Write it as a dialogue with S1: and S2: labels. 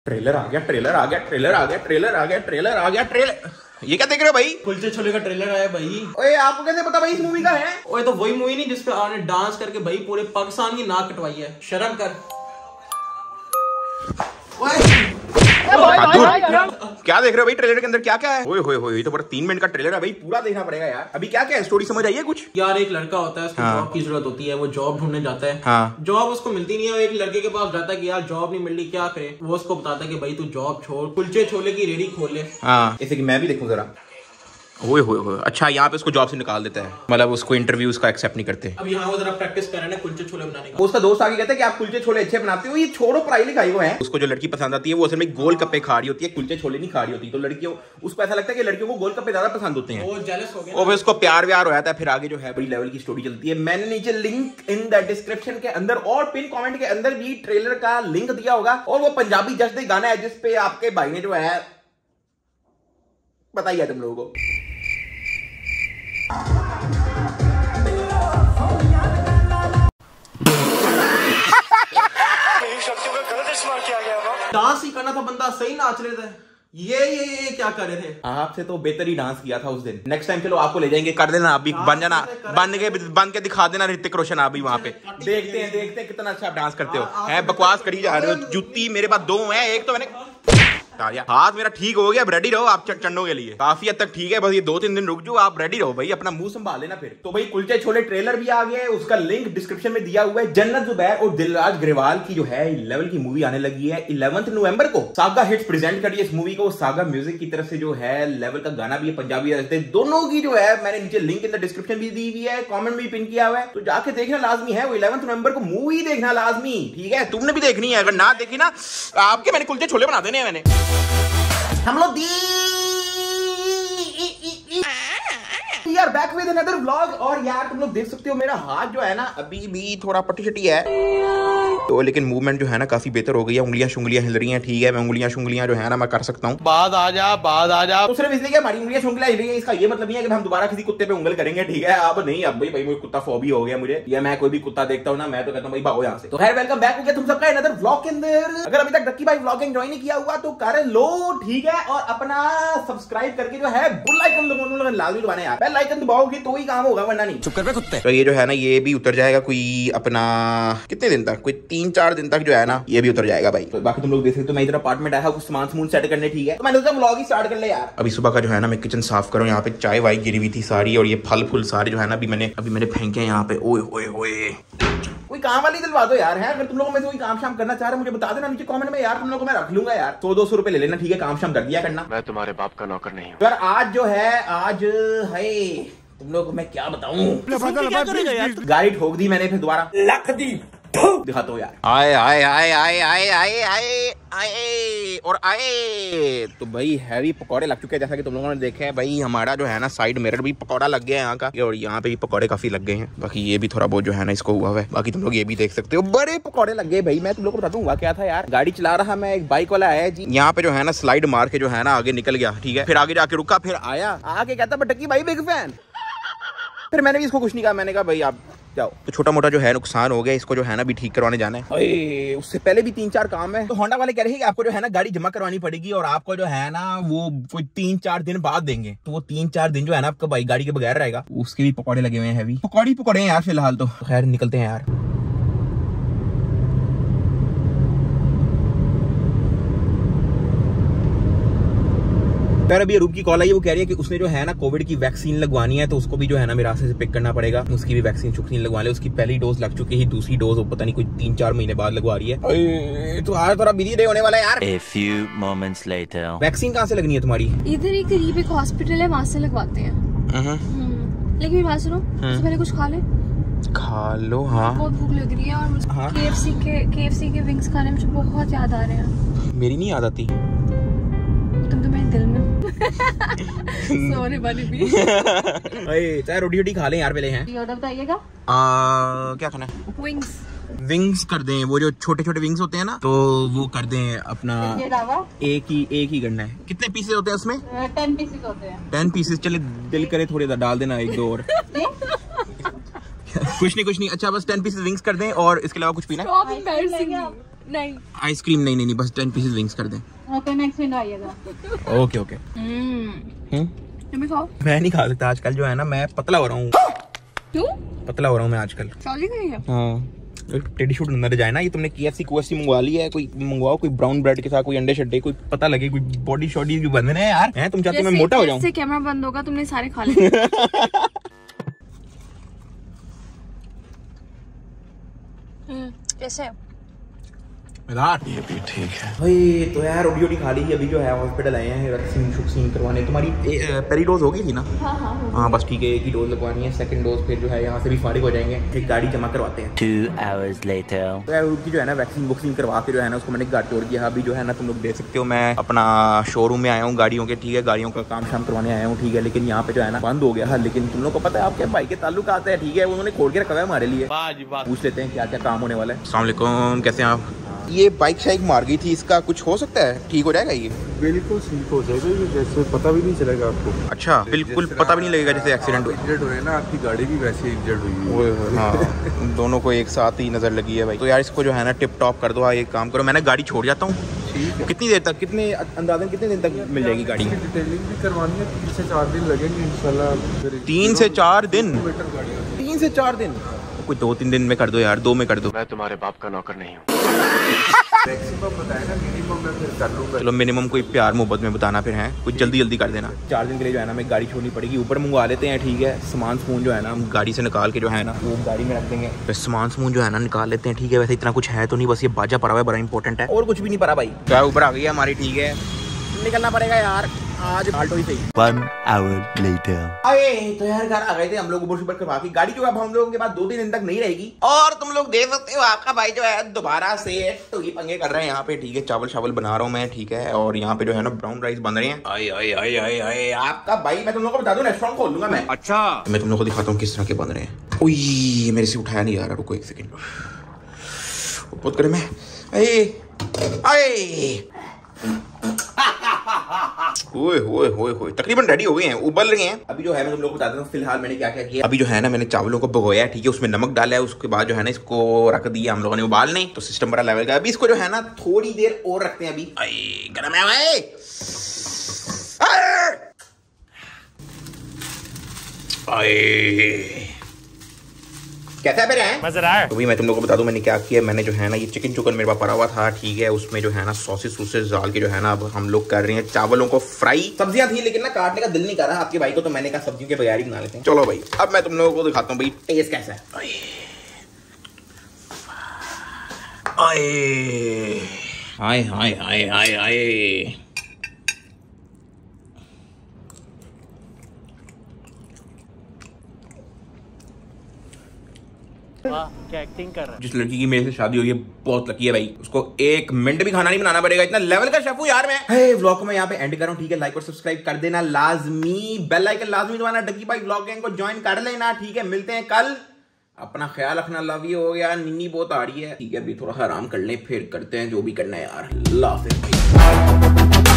S1: Trailer आ गया, trailer आ गया, trailer आ गया, ट्रेलर आ गया, ट्रेलर आ गया, ट्रेलर। ये क्या देख रहे हो भाई?
S2: कुलचे छोले का ट्रेलर आया भाई।
S1: ओए आपको कैसे पता भाई इस मूवी का है?
S2: ओए तो वही मूवी नहीं जिसपे आपने डांस करके भाई पूरे पाकिस्तान की नाक कटवाई है। शर्म कर।
S1: क्या देख रहे हो भाई ट्रेलर के अंदर? क्या क्या है? ओए होए होए, तो बड़ा 3 मिनट का ट्रेलर है भाई, पूरा देखना पड़ेगा यार। अभी क्या क्या है स्टोरी समझ आई है कुछ?
S2: यार एक लड़का होता है, उसको जॉब की जरूरत होती है, वो जॉब ढूंढने जाता है।
S1: हाँ।
S2: जॉब उसको मिलती नहीं है, एक लड़के के पास जाता है कि यार जॉब नहीं मिल रही, क्या करे। वो उसको बताता है कि भाई तू जॉब छोड़, कुलचे छोले की रेडी खोल ले।
S1: हाँ, जैसे कि मैं भी देखूं जरा। ओए होए होए, अच्छा यहाँ पे उसको जॉब से निकाल देता है, मतलब उसको इंटरव्यूज का एक्सेप्ट नहीं करते।
S2: अब यहाँ वो जरा प्रैक्टिस कर रहे हैं कुलचे छोले बनाने का।
S1: उसका दोस्त आगे कहता है कि आप कुलचे छोले अच्छे बनाते हो, ये छोड़ो पढ़ाई लिखाई को है। उसको जो लड़की पसंद आती है वो असल में गोल गप्पे खा रही होती है, कुलचे छोले नहीं खा रही होती। तो लड़कियों उसको ऐसा लगता है कि लड़कियों को गोल गप्पे ज्यादा पसंद होते हैं।
S2: वो जेलस हो गया
S1: और फिर उसको प्यार व्यार हो जाता है। फिर आगे जो है बड़ी लेवल की स्टोरी चलती है। मैंने नीचे लिंक इन द डिस्क्रिप्शन के अंदर और पिन कमेंट के अंदर भी ट्रेलर का लिंक दिया होगा। और वो पंजाबी जश्न दे गाना है जिसपे आपके भाई ने जो है बताइए तुम लोगों को।
S2: डांस ही करना था, बंदा सही नाच रहे थे। ये क्या कर रहे थे?
S1: आपसे तो बेहतर ही डांस किया था उस दिन। नेक्स्ट टाइम चलो आपको ले जाएंगे, कर देना आप भी, बन जाना, बन के दिखा देना ऋतिक रोशन आप भी वहां पे। देखते हैं कितना अच्छा आप डांस करते हो। है बकवास करी जा रहे हो। जुत्ती मेरे पास 2 हैं, एक तो मैंने हाथ मेरा ठीक हो गया। अब रेडी रहो आप चंडों के लिए, काफी हद तक ठीक है, बस ये 2-3 दिन रुक जाओ, आप रेडी रहो भाई, अपना मुंह संभाल लेना फिर। तो भाई कुलचे छोले ट्रेलर भी आ गया है, उसका लिंक डिस्क्रिप्शन में दिया हुआ है। जन्नत जुबैर और दिलराज ग्रेवाल की जो है लेवल की मूवी आने लगी है 11 नवंबर को। सागा हिट्स प्रेजेंट करिए इस मूवी को। सागा म्यूजिक की तरफ से जो है लेवल का गाना भी है, पंजाबी रहते दोनों की जो है मैंने नीचे लिंक इन द डिस्क्रिप्शन भी दी हुई है, कॉमेंट भी पिन किया हुआ है, तो जाके देखना लाजमी है। वो 11 नवंबर को मूवी देखना लाजमी, ठीक है? तुमने भी देखनी है, अगर ना देखी ना आपके मैंने कुलचे छोले बना देने हैं मैंने। हम लोग यार बैक विद अनदर व्लॉग। और यार तुम लोग देख सकते हो मेरा हाथ जो है ना अभी भी थोड़ा पट्टी शटी है, तो लेकिन मूवमेंट जो है ना काफी बेहतर हो गई है। उंगलियां शुंगलियां हिल रही हैं, ठीक है? मैं उंगलियां जो है ना मैं कर सकता हूँ। बाद आ जा। तो सिर्फ इसलिए हमारी उंगलियां शुंगलियां हिल रही है, इसका ये मतलब नहीं है कि हम दोबारा किसी कुत्ते पे उंगल करेंगे, ठीक है? अब नहीं, अब भाई मुझे कुत्ता फोबी हो गया मुझे, या मैं कोई भी कुत्ता देखता हूँ ना मैं तो कहता हूँ भाई भागो यहाँ से। तो खैर वेलकम बैक हो गया तुम सबका अनदर व्लॉग के अंदर। अगर अभी तक डक्की भाई व्लॉगिंग ज्वाइन नहीं किया हुआ तो कर लो, ठीक है? और अपना सब्सक्राइब करके जो है बेल आइकन लाजमी दबाना यार। बेल आइकन दबाओगे तो ही काम होगा, वरना नहीं। चुप कर बे कुत्ते। तो ये जो है ना ये भी उतर जाएगा कोई अपना कितने दिन तक, कोई 3-4 दिन तक जो है ना ये भी उतर जाएगा भाई। तो बाकी तुम लोग देख सकते हो मैं इधर अपार्टमेंट आया कुछ सामान सेट करने, ठीक है? तो मैंने सोचा व्लॉग ही स्टार्ट कर ले यार। अभी सुबह का जो है ना मैं किचन साफ करूं, यहाँ पे चाय वाई गिरी हुई थी सारी, और ये फल फूल सारे जो है ना अभी मैंने फेंके हैं यहाँ पे। ओए होए होए, कोई काम वाली दिलवा दो यार। है अगर तुम लोगों में से कोई काम शाम करना चाह रहे मुझे बता देना नीचे कमेंट में यार, तुम लोगों को मैं रख लूंगा यार। 100-200 रुपए ले लेना, ठीक है? काम शाम कर दिया करना। मैं तुम्हारे बाप का नौकर नहीं हूँ यार। आज जो है आज है तुम लोग को मैं क्या बताऊं, गाड़ी ठोक दी मैंने फिर दोबारा लख दी दिखाता हूँ यार। आए आए आए आए आए आए आए आए और आए तो भाई हैवी पकौड़े लग चुके हैं, जैसा कि तुम लोगों ने देखा है भाई। हमारा जो है ना साइड मिरर भी पकौड़ा लग गया है यहाँ का, और यहाँ पे भी पकौड़े काफी लग गए हैं। बाकी ये भी थोड़ा बहुत जो है ना इसको हुआ है। बाकी तुम लोग ये भी देख सकते हो बड़े पकौड़े लग गए भाई। मैं तुम लोग को बता दूं हुआ क्या था यार। गाड़ी चला रहा मैं, एक बाइक वाला आया जी, यहाँ पे जो है ना स्लाइड मार के जो है ना आगे निकल गया, ठीक है? फिर आगे जाके रुका, फिर आया आके कहता बटकी भाई बिग फैन। फिर मैंने भी इसको कुछ नहीं कहा, मैंने कहा भाई आप जाओ। तो छोटा मोटा जो है नुकसान हो गया, इसको जो है ना भी ठीक करवाने जाना है। उससे पहले भी 3-4 काम है। तो होंडा वाले कह रहे हैं कि आपको जो है ना गाड़ी जमा करवानी पड़ेगी, और आपको जो है ना वो कोई 3-4 दिन बाद देंगे। तो वो 3-4 दिन जो है ना आपका भाई गाड़ी के बगैर रहेगा। उसके भी पकौड़े लगे हुए हैं, हैवी पकौड़े हैं यार फिलहाल। तो खैर निकलते हैं यार। यार अभी रूप की कॉल आई है, वो कह रही है कि उसने जो है ना कोविड की वैक्सीन लगवानी है, तो उसको भी जो है ना मेरे रास्ते से पिक करना पड़ेगा। उसकी भी वैक्सीन लगवा ले। उसकी पहली डोज लग चुकी है, दूसरी डोज वो पता नहीं कोई 3-4 महीने बाद लगवा रही है। तो आज थोड़ा बिजी डे होने वाला है यार। A few moments later. Vaccine कहाँ से लगनी है तुम्हारी?
S3: इधर ही करीब एक हॉस्पिटल है, वहाँ से लगवाते हैं। लेकिन मेरी बात सुनो, सबसे पहले कुछ खा लो। हाँ बहुत भूख लग रही है, और KFC के विंग्स खाने मुझे बहुत याद आ रहे हैं।
S1: मेरी नहीं याद आती,
S3: तुम तो मेरे दिल में सोने वाली भी।
S1: चाहे रोटी खा लें यार पहले। हैं
S3: ऑर्डर बताइएगा।
S1: क्या खाना है?
S3: विंग्स
S1: कर दें, वो जो छोटे छोटे विंग्स होते हैं ना, तो वो कर दें अपना। एक ही करना है। कितने पीसेस होते हैं उसमें?
S3: 10 पीसेस होते हैं।
S1: 10 पीसेस। चले दिल करे थोड़े डाल देना 1-2 और। कुछ नहीं। अच्छा बस 10 पीसेस विंग्स कर दें, और इसके अलावा कुछ पीना है?
S3: नहीं
S1: आइसक्रीम नहीं, बस 10 पीसेस विंग्स कर दें।
S3: ओके नेक्स्ट वीक आइएगा।
S1: ओके मैं नहीं खा सकता आजकल, जो है ना मैं पतला हो रहा हूँ।
S3: क्यों
S1: पतला हो रहा हूँ मैं आजकल? शादी करी है? हाँ, टेडी शूट अंदर जाए ना। ये तुमने KFC कोएफसी मंगवा लिया है, कोई मंगवाओ, कोई ब्राउन ब्रेड के साथ, कोई अंडे शड्डे, कोई पता लगे, कोई बॉडी शॉडी भी बंद है यार। हैं तुम चाहते हो मैं मोटा हो जाऊं? जैसे
S3: कैमरा बंद होगा तुमने सारे खा लिए। कैसे
S1: ये भी ठीक है भाई। तो यार ओडी खा ली, अभी जो है हॉस्पिटल आए हैं वैक्सीन करवाने। तुम्हारी पहली डोज हो गई थी ना? हाँ बस ठीक है, एक ही डोज लगवानी है, सेकंड डोज फिर जो है यहाँ से भी फारिग हो जाएंगे, फिर गाड़ी जमा करवाते हैं।
S4: 2 hours later।
S1: तो यार उसकी जो है ना वैक्सीन करवा के जो है ना उसको मैंने गाड़ी तोड़ दिया। अभी जो है ना तुम लोग देख सकते हो मैं अपना शोरूम में आया हूँ गाड़ियों के, ठीक है, गाड़ियों का काम शाम करवाने आया हूँ, ठीक है। लेकिन यहाँ पे जो है ना बंद हो गया है। लेकिन तुम लोग को पता है आपके भाई के ताल्लुक आते हैं, ठीक है, उन्होंने खोल के रखा है हमारे लिए। पूछ लेते हैं क्या क्या काम होने वाला है। अस्सलाम वालेकुम, कैसे हैं आप? ये बाइक शाइक मार गई थी, इसका कुछ हो सकता है, ठीक हो जाएगा? ये बिल्कुल ठीक हो जाएगा, जैसे पता भी नहीं चलेगा आपको। अच्छा, बिल्कुल पता भी नहीं लगेगा जैसे एक्सीडेंट हुआ है ना। आपकी गाड़ी भी वैसे इंजर्ड हुई है। हाँ दोनों को एक साथ ही नजर लगी है भाई। तो यार इसको जो है ना टिप टॉप कर दो। एक काम करो, मैंने गाड़ी छोड़ जाता हूँ। कितनी देर तक, कितने अंदाजन कितने दिन तक मिल जाएगी गाड़ी? डिटेलिंग भी करवानी है, 3 से 4 दिन लगेंगे इंशाल्लाह। 3 से 4 दिन? 3 से 4 दिन? कोई 2-3 दिन में कर दो यार, 2 में कर दो। मैं तुम्हारे बाप का नौकर नहीं हूँ। मैक्सिमम बताया ना, मिनिमम मैं फिर कर लूंगा। चलो मिनिमम कोई प्यार मोहब्बत में बताना फिर है, कुछ जल्दी कर देना। 4 दिन के लिए जो है ना मैं गाड़ी छोड़नी पड़ेगी, ऊपर मंगवा लेते हैं, ठीक है। सामान जो है ना हम गाड़ी से निकाल के जो है ना वो गाड़ी में रख देंगे, फिर सामान जो है ना निकाल लेते हैं, ठीक है। वैसे इतना कुछ है तो नहीं, बस ये बाजा पड़ा हुआ है, बड़ा इंपॉर्टेंट है, और कुछ भी नहीं पड़ा भाई। क्या ऊपर आ गई है हमारी, ठीक है, निकलना पड़ेगा यार आज आल्टो ही सही।
S4: 1 hour later।
S1: तो यार घर आ गए थे हम लोग ऊबर शुबर करवा के। गाड़ी जो अब हम लोगों के पास 2-3 दिन तक नहीं रहेगी। और तुम लोग देख सकते हो आपका भाई जो है दोबारा से तो ये पंगे कर रहे हैं यहाँ पे, ठीक है। चावल बना रहा हूँ मैं, ठीक है। और यहाँ पे जो है ना ब्राउन राइस बन रहे हैं। आए आपका भाई, मैं तुम लोग को बता दूं रेस्टोरेंट खोल लूंगा मैं। अच्छा मैं तुम लोग को दिखाता हूँ किस तरह के बन रहे हैं। ओए मेरे से उठाया नहीं जा रहा, रुको 1 सेकंड। बहुत करे मैं। ओए तकरीबन रेडी हो गए हैं, उबल रहे हैं। अभी जो है मैं तुम लोग को बता देता हूँ फिलहाल मैंने क्या क्या किया। अभी जो है ना मैंने चावलों को भिगोया, ठीक है, उसमें नमक डाला है। उसके बाद जो है ना इसको रख दिया हम लोगों ने उबालने, तो सिस्टम बड़ा लेवल का। अभी इसको जो है ना थोड़ी देर और रखते हैं। अभी गरम है भाई। कैसा है मजा है? तो भी मैं तुम लोग को बता दूं मैंने क्या किया। मैंने जो है ना ये चिकन मेरे पास पड़ा हुआ था, ठीक है। उसमें जो है ना सॉसेस डाल के जो है ना अब हम लोग कर रहे हैं चावलों को फ्राई। सब्जियां थी लेकिन ना काटने का दिल नहीं कर रहा आपके भाई को, तो मैंने कहा सब्जियों के बगैर ही बना लेते हैं। चलो भाई अब मैं तुम लोगों को दिखाता हूँ भाई टेस्ट कैसा है। हाय
S4: क्या एक्टिंग कर रहा है।
S1: जिस लड़की की मेरे से शादी हुई है बहुत लकी है भाई, उसको 1 मिनट भी खाना नहीं बनाना पड़ेगा, इतना लेवल का शेफ हूं यार मैं। हे व्लॉग को मैं यहाँ पे एंड कर रहा हूँ, ठीक है। लाइक और सब्सक्राइब कर देना लाजमी, बेल आइकन लाजमी दबाना, डकी भाई व्लॉग गैंग को ज्वाइन कर लेना, ठीक है। मिलते हैं कल, अपना ख्याल रखना। Love you. हो गया, नीनी बहुत आ रही है, ठीक है। अभी थोड़ा आराम कर ले, फिर करते हैं जो भी करना है यार। अल्लाह हाफिज़।